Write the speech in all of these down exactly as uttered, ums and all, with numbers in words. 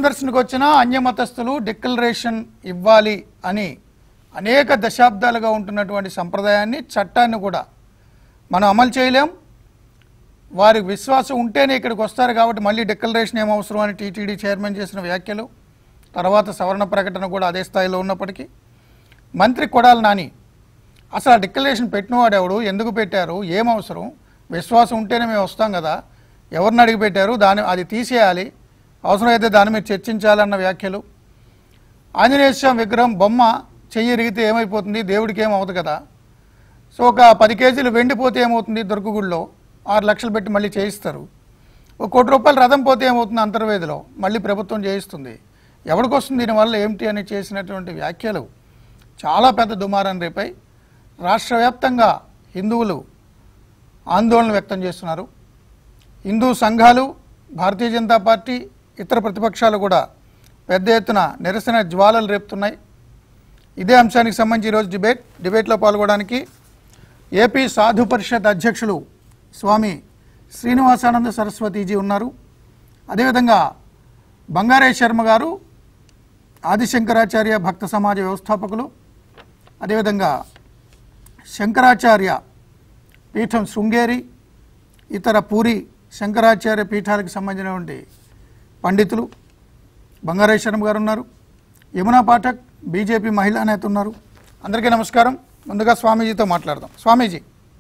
సందర్శనకు వచ్చిన అన్యమతస్థులు డిక్లరేషన్ ఇవ్వాలి అని అనేక దశాబ్దాలుగా ఉంటున్నటువంటి సంప్రదాయాన్ని చట్టాన్ని కూడా మనం అమలు చేయలేం. వారికి విశ్వాసం ఉంటేనే ఇక్కడికి వస్తారు కాబట్టి మళ్ళీ డిక్లరేషన్ ఏం అవసరం అని టీటీడీ చైర్మన్ చేసిన వ్యాఖ్యలు, తర్వాత సవరణ ప్రకటన కూడా అదే స్థాయిలో ఉన్నప్పటికీ మంత్రి కొడాలి నాని అసలు డిక్లరేషన్ పెట్టినవాడు ఎవడు, ఎందుకు పెట్టారు, ఏం అవసరం, విశ్వాసం ఉంటేనే మేము వస్తాం కదా, ఎవరిని అడిగి పెట్టారు, దాని అది తీసేయాలి, అవసరమైతే దాని మీద చర్చించాలన్న వ్యాఖ్యలు. ఆంజనేయ స్వామి విగ్రహం బొమ్మ చెయ్యి ఎరిగితే ఏమైపోతుంది, దేవుడికి ఏమవుతుంది కదా, సో ఒక పది కేజీలు వెండిపోతే ఏమవుతుంది, దుర్గగుడిలో ఆరు లక్షలు పెట్టి మళ్ళీ చేయిస్తారు. ఒక కోటి రూపాయలు రథం పోతే ఏమవుతుంది, అంతర్వేదిలో మళ్ళీ ప్రభుత్వం చేయిస్తుంది. ఎవరికి వస్తుంది దీనివల్ల ఏమిటి అని చేసినటువంటి వ్యాఖ్యలు చాలా పెద్ద దుమారం రేపై రాష్ట్ర వ్యాప్తంగా హిందువులు ఆందోళన వ్యక్తం చేస్తున్నారు. హిందూ సంఘాలు, భారతీయ జనతా పార్టీ, ఇతర ప్రతిపక్షాలు కూడా పెద్ద ఎత్తున నిరసన జ్వాలలు రేపుతున్నాయి. ఇదే అంశానికి సంబంధించి ఈరోజు డిబేట్ డిబేట్లో పాల్గొనడానికి ఏపీ సాధు పరిషత్ అధ్యక్షులు స్వామి శ్రీనివాసానంద సరస్వతీజీ ఉన్నారు. అదేవిధంగా బంగారే శర్మ గారు ఆదిశంకరాచార్య భక్త సమాజ వ్యవస్థాపకులు, అదేవిధంగా శంకరాచార్య పీఠం శృంగేరి, ఇతర పూరి శంకరాచార్య పీఠాలకు సంబంధించినటువంటి పండితులు బంగారే శర్మ గారు ఉన్నారు. యమునా పాఠక్ బీజేపీ మహిళా నేత ఉన్నారు. అందరికీ నమస్కారం. ముందుగా స్వామీజీతో మాట్లాడదాం. స్వామీజీ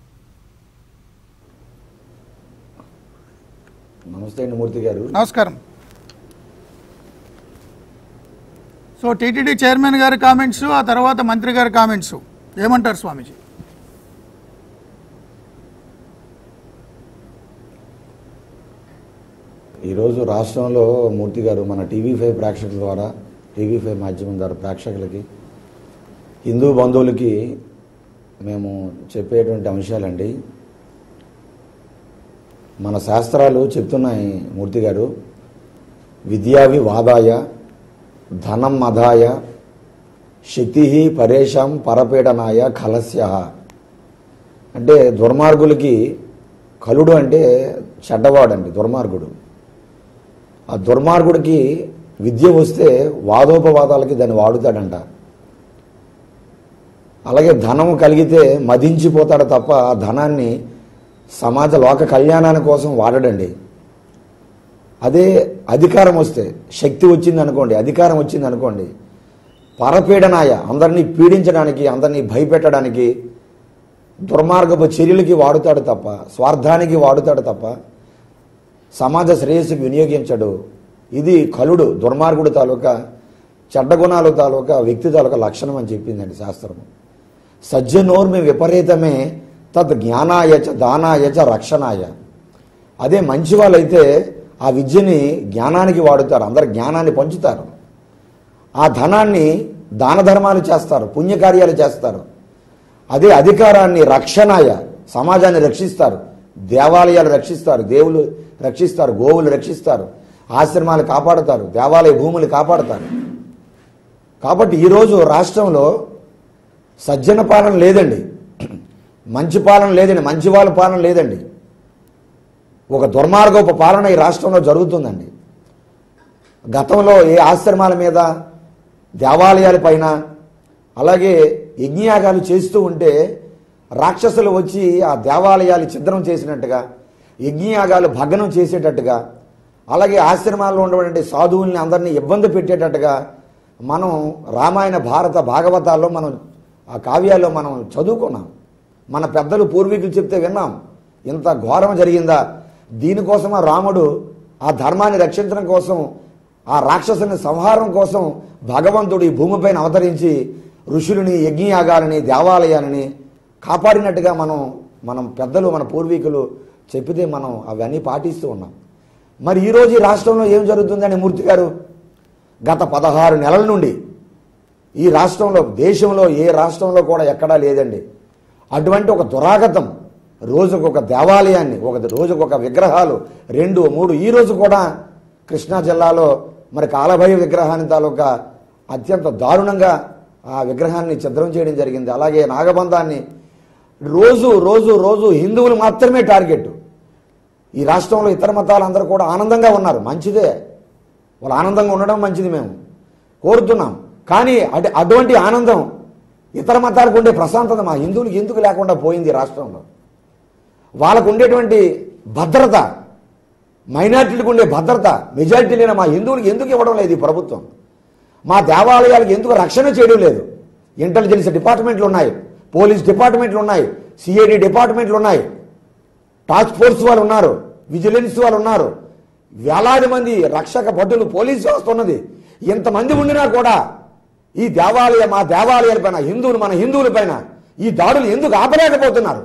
నమస్తే అండి మూర్తి గారు. నమస్కారం. సో టీటీడీ చైర్మన్ గారి కామెంట్స్, ఆ తర్వాత మంత్రి గారి కామెంట్స్ ఏమంటారు స్వామీజీ? ఈరోజు రాష్ట్రంలో మూర్తి గారు మన టీవీ ఫైవ్ ప్రేక్షకుల ద్వారా, టీవీ ఫైవ్ మాధ్యమం ద్వారా ప్రేక్షకులకి, హిందూ బంధువులకి మేము చెప్పేటువంటి అంశాలండి. మన శాస్త్రాలు చెప్తున్నాయి మూర్తి గారు, విద్యావి వాదాయ ధనం మదాయ శక్తి పరేషాం పరపీడనాయ ఖలస్య. అంటే దుర్మార్గులకి కలుడు అంటే చెడ్డవాడండి, దుర్మార్గుడు. ఆ దుర్మార్గుడికి విద్య వస్తే వాదోపవాదాలకి దాన్ని వాడుతాడంట. అలాగే ధనం కలిగితే మదించిపోతాడు తప్ప ఆ ధనాన్ని సమాజ లోక కళ్యాణాని కోసం వాడడండి. అదే అధికారం వస్తే, శక్తి వచ్చింది అనుకోండి, అధికారం వచ్చింది అనుకోండి, పరపీడనాయ అందరినీ పీడించడానికి, అందరినీ భయపెట్టడానికి, దుర్మార్గపు చర్యలకి వాడుతాడు తప్ప, స్వార్థానికి వాడుతాడు తప్ప సమాజ శ్రేయస్సుకి వినియోగించడు. ఇది కలుడు, దుర్మార్గుడు తాలూకా చెడ్డ గుణాలు తాలూకా వ్యక్తి తాలూకా లక్షణం అని చెప్పిందండి శాస్త్రము. సజ్జనోర్మి విపరీతమే తద్ జ్ఞానాయచ దానాయచ రక్షణాయ. అదే మంచి వాళ్ళైతే ఆ విద్యని జ్ఞానానికి వాడుతారు, అందరు జ్ఞానాన్ని పంచుతారు, ఆ ధనాన్ని దాన ధర్మాలు చేస్తారు, పుణ్యకార్యాలు చేస్తారు. అదే అధికారాన్ని రక్షణాయ, సమాజాన్ని రక్షిస్తారు, దేవాలయాలు రక్షిస్తారు, దేవులు రక్షిస్తారు, గోవులు రక్షిస్తారు, ఆశ్రమాలు కాపాడుతారు, దేవాలయ భూములు కాపాడుతారు. కాబట్టి ఈరోజు రాష్ట్రంలో సజ్జన పాలన లేదండి, మంచి పాలన లేదండి, మంచి వాళ్ళ పాలన లేదండి. ఒక దుర్మార్గపు పాలన ఈ రాష్ట్రంలో జరుగుతుందండి. గతంలో ఏ ఆశ్రమాల మీద, దేవాలయాల పైన, అలాగే యజ్ఞయాగాలు చేస్తూ ఉంటే రాక్షసులు వచ్చి ఆ దేవాలయాలు ఛిద్రం చేసినట్టుగా, యజ్ఞయాగాలు భగ్నం చేసేటట్టుగా, అలాగే ఆశ్రమాల్లో ఉన్నటువంటి సాధువుల్ని అందరినీ ఇబ్బంది పెట్టేటట్టుగా మనం రామాయణ భారత భాగవతాల్లో మనం ఆ కావ్యాల్లో మనం చదువుకున్నాం. మన పెద్దలు పూర్వీకులు చెప్తే విన్నాం. ఇంత ఘోరం జరిగిందా? దీనికోసం ఆ రాముడు ఆ ధర్మాన్ని రక్షించడం కోసం, ఆ రాక్షసుని సంహారం కోసం భగవంతుడు ఈ భూమిపైన అవతరించి ఋషులని, యజ్ఞయాగాలని, దేవాలయాలని కాపాడినట్టుగా మనం మనం పెద్దలు, మన పూర్వీకులు చెప్పితే మనం అవన్నీ పాటిస్తూ ఉన్నాం. మరి ఈరోజు ఈ రాష్ట్రంలో ఏం జరుగుతుందని మూర్తి గారు, గత పదహారు నెలల నుండి ఈ రాష్ట్రంలో, దేశంలో ఏ రాష్ట్రంలో కూడా ఎక్కడా లేదండి అటువంటి ఒక దురాగతం. రోజుకు ఒక దేవాలయాన్ని, ఒక రోజుకు ఒక విగ్రహాలు, రెండు మూడు. ఈరోజు కూడా కృష్ణా జిల్లాలో మరి కాలభైరవ విగ్రహాన్ని తాలూకా అత్యంత దారుణంగా ఆ విగ్రహాన్ని ఛిద్రం చేయడం జరిగింది. అలాగే నాగబంధాన్ని రోజు రోజు రోజు హిందువులు మాత్రమే టార్గెట్. ఈ రాష్ట్రంలో ఇతర మతాలందరూ కూడా ఆనందంగా ఉన్నారు, మంచిదే. వాళ్ళు ఆనందంగా ఉండడం మంచిది మేము కోరుతున్నాం. కానీ అటు అటువంటి ఆనందం ఇతర మతాలకు ఉండే ప్రశాంతత మా హిందువులకు ఎందుకు లేకుండా పోయింది రాష్ట్రంలో? వాళ్ళకు ఉండేటువంటి భద్రత, మైనారిటీలకు ఉండే భద్రత మెజారిటీ లేని మా హిందువులకు ఎందుకు ఇవ్వడం లేదు ఈ ప్రభుత్వం? మా దేవాలయాలకు ఎందుకు రక్షణ చేయడం లేదు? ఇంటెలిజెన్స్ డిపార్ట్మెంట్లు ఉన్నాయి, పోలీస్ డిపార్ట్మెంట్లు ఉన్నాయి, సిఐడి డిపార్ట్మెంట్లు ఉన్నాయి, టాస్క్ ఫోర్స్ వాళ్ళు ఉన్నారు, విజిలెన్స్ వాళ్ళు ఉన్నారు, వేలాది మంది రక్షక భటులు పోలీసు వ్యవస్థ ఉన్నది. ఇంతమంది ఉండినా కూడా ఈ దేవాలయ మా దేవాలయాల పైన హిందువులు మన హిందువుల పైన ఈ దాడులు ఎందుకు ఆపలేకపోతున్నారు?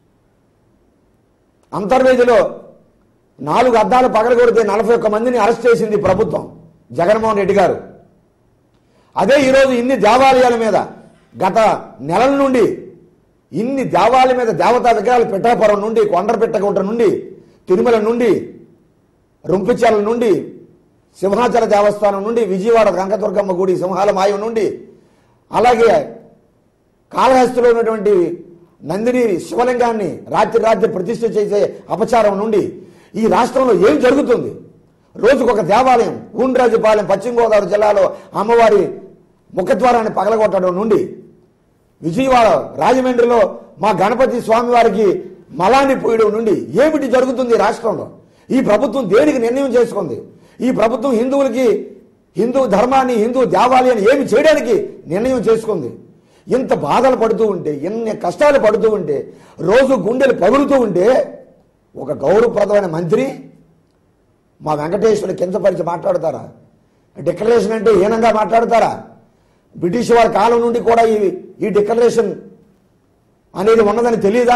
అంతర్వేదిలో నాలుగు అద్దాలు పగలగొడితే నలభై ఒక్క మందిని అరెస్ట్ చేసింది ప్రభుత్వం, జగన్మోహన్ రెడ్డి గారు. అదే ఈరోజు ఇన్ని దేవాలయాల మీద గత నెలల నుండి ఇన్ని దేవాలయాల మీద దేవతా విగ్రహాలు పిఠాపురం నుండి, కొండరపిట్టగుంట నుండి, తిరుమల నుండి, రొంపిచెల నుండి, సింహాచల దేవస్థానం నుండి, విజయవాడ కనకదుర్గమ్మ గుడి సింహాల మాయం నుండి, అలాగే కాళహస్తిలో ఉన్నటువంటి నందిని శివలింగాన్ని రాత్రి రాత్రి ప్రతిష్ఠ చేసే అపచారం నుండి ఈ రాష్ట్రంలో ఏం జరుగుతుంది? రోజుకొక దేవాలయం, ఊండ్రాజుపాలెం పశ్చిమ గోదావరి జిల్లాలో అమ్మవారి ముఖద్వారాన్ని పగలగొట్టడం నుండి, విజయవాడ రాజమండ్రిలో మా గణపతి స్వామి వారికి మలాన్ని పోయడం నుండి ఏమిటి జరుగుతుంది రాష్ట్రంలో? ఈ ప్రభుత్వం దేనికి నిర్ణయం చేసుకుంది? ఈ ప్రభుత్వం హిందువులకి హిందూ ధర్మాన్ని హిందూ దేవాలయాన్ని ఏమి చేయడానికి నిర్ణయం చేసుకుంది? ఇంత బాధలు పడుతూ ఉంటే, ఎన్ని కష్టాలు పడుతూ ఉంటే, రోజు గుండెలు పగులుతూ ఉంటే ఒక గౌరవప్రదమైన మంత్రి మా వెంకటేశ్వరుని కించపరిచి మాట్లాడతారా? డిక్లరేషన్ అంటే హీనంగా మాట్లాడతారా? బ్రిటిష్ వారి కాలం నుండి కూడా ఈ ఈ డిక్లరేషన్ అనేది ఉన్నదని తెలియదా?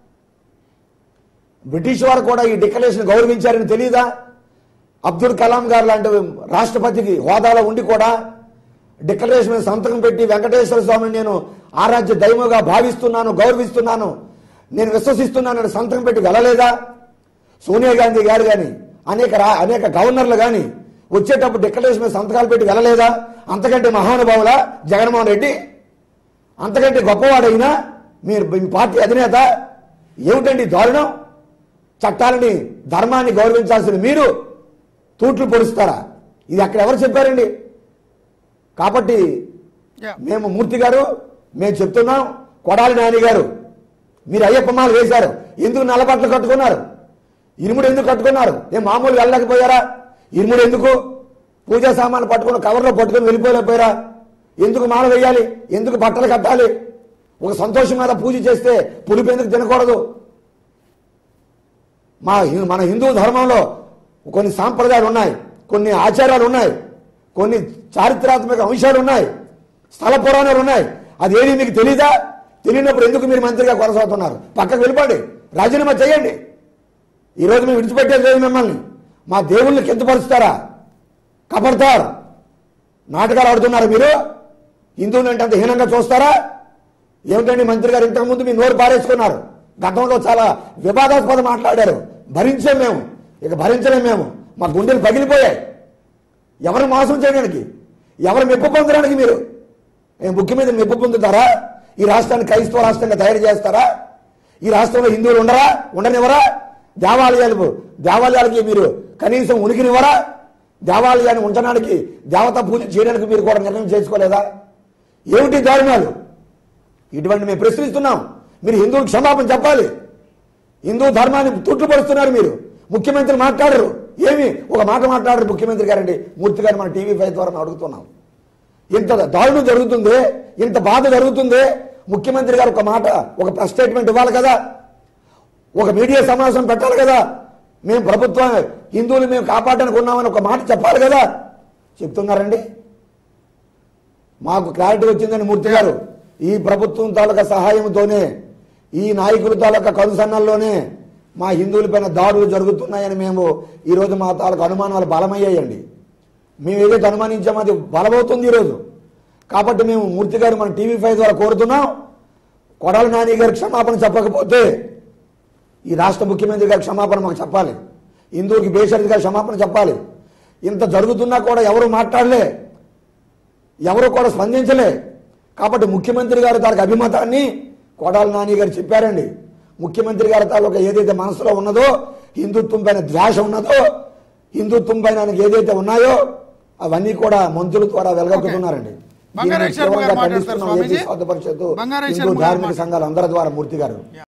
బ్రిటిష్ వారు కూడా ఈ డిక్లరేషన్ గౌరవించారని తెలియదా? అబ్దుల్ కలాం గారు లాంటి రాష్ట్రపతికి హోదాలో ఉండి కూడా డిక్లరేషన్ మీద సంతకం పెట్టి వెంకటేశ్వర స్వామిని నేను ఆరాధ్య దైవముగా భావిస్తున్నాను, గౌరవిస్తున్నాను, నేను విశ్వసిస్తున్నానని సంతకం పెట్టి వెళ్ళలేదా? సోనియా గాంధీ గారు కానీ అనేక అనేక గవర్నర్లు కానీ వచ్చేటప్పుడు డిక్లరేషన్ మీద సంతకాలు పెట్టి వెళ్ళలేదా? అంతకంటే మహానుభావులా జగన్మోహన్ రెడ్డి? అంతకంటే గొప్పవాడైనా మీరు మీ పార్టీ అధినేత? ఏమిటండి దారుణం? చట్టాలని ధర్మాన్ని గౌరవించాల్సిన మీరు తూట్లు పొడుస్తారా? ఇది అక్కడ ఎవరు చెప్పారండి? కాబట్టి మేము మూర్తి గారు మేము చెప్తున్నాం, కొడాలి నాని గారు మీరు అయ్యప్ప మాల వేశారు, ఎందుకు నల్లబట్టలు కట్టుకున్నారు? ఇరుముడు ఎందుకు కట్టుకున్నారు? నేను మామూలు వెళ్ళలేకపోయారా? ఇరుముడు ఎందుకు? పూజా సామాన్లు పట్టుకుని కవర్లో పట్టుకుని వెళ్ళిపోలేకపోయారా? ఎందుకు మాల వేయాలి? ఎందుకు బట్టలు కట్టాలి? ఒక సంతోషం మీద పూజ చేస్తే పులుపు ఎందుకు తినకూడదు? మా మన హిందూ ధర్మంలో కొన్ని సాంప్రదాయాలు ఉన్నాయి, కొన్ని ఆచారాలు ఉన్నాయి, కొన్ని చారిత్రాత్మక అంశాలు ఉన్నాయి, స్థల పురాణాలు ఉన్నాయి. అదేది మీకు తెలీదా? తెలియనప్పుడు ఎందుకు మీరు మంత్రిగా కొనసాగుతున్నారు? పక్కకు వెళ్ళిపోండి, రాజీనామా చేయండి. ఈరోజు మేము విడిచిపెట్టేది లేదు మిమ్మల్ని. మా దేవుళ్ళని కిందపరుస్తారా? కపడతారు నాటకాలు ఆడుతున్నారు మీరు. హిందువులు అంటే అంత హీనంగా చూస్తారా? ఏమిటండి మంత్రి గారు ఇంతకుముందు మీ నోరు పారేసుకున్నారు, గతంలో చాలా వివాదాస్పద మాట్లాడారు, భరించాం మేము, ఇక భరించలేం మేము. మా గుండెలు పగిలిపోయాయి. ఎవరు మోసం చేయడానికి, ఎవరు మెప్పు పొందడానికి మీరు ముఖ్యమంత్రి మెప్పు పొందుతారా? ఈ రాష్ట్రాన్ని క్రైస్తవ రాష్ట్రంగా తయారు చేస్తారా? ఈ రాష్ట్రంలో హిందువులు ఉండరా? ఉండనివ్వరా? దేవాలయాలు దేవాలయాలకి మీరు కనీసం ఉనికినివ్వరా? దేవాలయాన్ని ఉంచడానికి, దేవతా పూజ చేయడానికి మీరు కూడా నిర్ణయం చేసుకోలేదా? ఏమిటి దారుణాలు? ఇటువంటి మేము ప్రశ్నిస్తున్నాం. మీరు హిందువులకు క్షమాపణ చెప్పాలి. హిందూ ధర్మాన్ని తుట్టుపరుస్తున్నారు మీరు. ముఖ్యమంత్రి మాట్లాడరు, ఏమి ఒక మాట మాట్లాడరు ముఖ్యమంత్రి గారండి. మూర్తి గారు మన టీవీ ఫైవ్ ద్వారా అడుగుతున్నాం. ఇంత దారుణం జరుగుతుంది, ఇంత బాధ జరుగుతుంది, ముఖ్యమంత్రి గారు ఒక మాట, ఒక ప్రెస్ స్టేట్మెంట్ ఇవ్వాలి కదా, ఒక మీడియా సమావేశం పెట్టాలి కదా. మేము ప్రభుత్వం హిందువులు మేము కాపాడడానికి ఉన్నామని ఒక మాట చెప్పాలి కదా. చెప్తున్నారండి. మాకు క్లారిటీ వచ్చిందని మూర్తి గారు, ఈ ప్రభుత్వం తాలూకా సహాయంతోనే, ఈ నాయకుల తాలూకా కనుసన్నల్లోనే మా హిందువులపైన దాడులు జరుగుతున్నాయని మేము ఈరోజు మా తాలూకా అనుమానాలు బలమయ్యాయండి. మేము ఏదైతే అనుమానించామో అది బలమవుతుంది ఈరోజు. కాబట్టి మేము మూర్తి గారు మన టీవీ ఫైవ్ ద్వారా కోరుతున్నాం, కొడాలి నాని గారికి క్షమాపణ చెప్పకపోతే ఈ రాష్ట్ర ముఖ్యమంత్రి గారికి క్షమాపణ మాకు చెప్పాలి. హిందువుకి బేషరతుగా క్షమాపణ చెప్పాలి. ఇంత జరుగుతున్నా కూడా ఎవరు మాట్లాడలే, ఎవరు కూడా స్పందించలే. కాబట్టి ముఖ్యమంత్రి గారు తాలూకు అభిమతాన్ని కొడాలి నాని గారు చెప్పారండి. ముఖ్యమంత్రి గారి తాలూకా ఏదైతే మనసులో ఉన్నదో, హిందుత్వం పైన ద్వేష ఉన్నదో, హిందుత్వం పైన ఏదైతే ఉన్నాయో అవన్నీ కూడా మంత్రుల ద్వారా వెలగొక్కుతున్నారండి. బంగారాయ శర్మ గారు మాట్లాడతారు స్వామీజీ. స్వార్థ పరిషత్తు, బంగారాయ హిందూ శర్మ గారు ధార్మిక సంఘాలు అందరి ద్వారా మూర్తి గారు